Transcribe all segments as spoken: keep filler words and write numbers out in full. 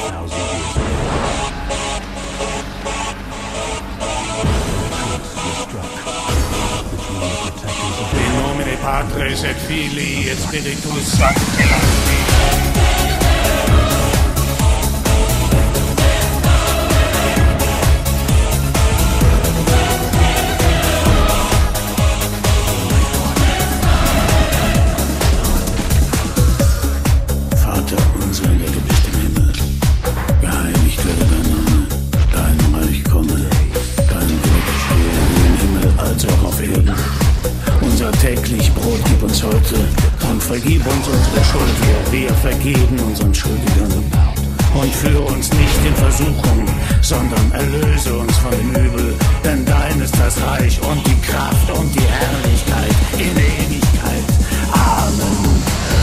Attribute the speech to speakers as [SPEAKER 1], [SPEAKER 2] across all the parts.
[SPEAKER 1] In nomine Patris et Filii et Spiritus Sancti.
[SPEAKER 2] Täglich Brot gib uns heute und vergib uns unsere Schuld, wie wir vergeben unseren Schuldigern. Und führe uns nicht in Versuchung, sondern erlöse uns von dem Übel. Denn dein ist das Reich und die Kraft und die Herrlichkeit in Ewigkeit. Amen.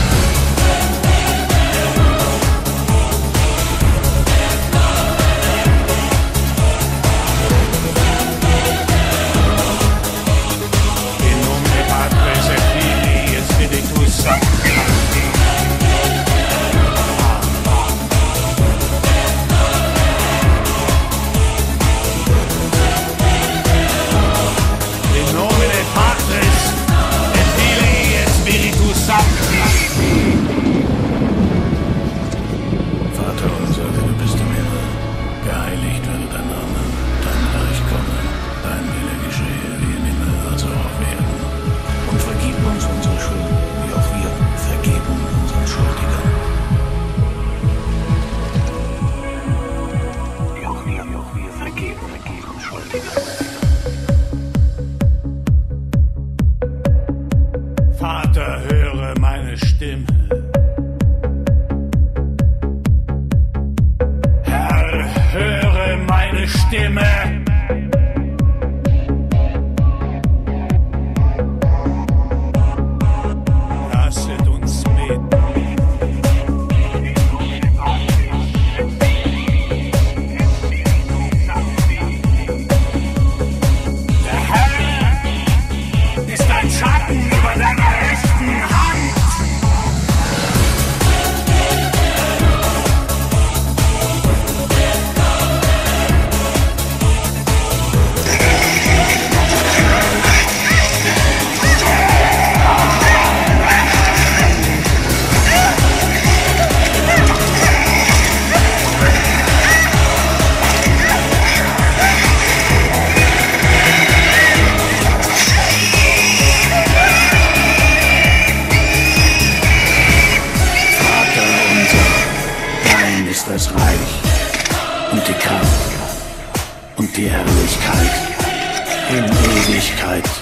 [SPEAKER 1] Vater, höre meine Stimme. Herr, höre meine Stimme. Lasset uns beten. Der Herr ist ein Schatten über deiner rechten Hand.
[SPEAKER 2] Das Reich und die Kraft und die Herrlichkeit in Ewigkeit.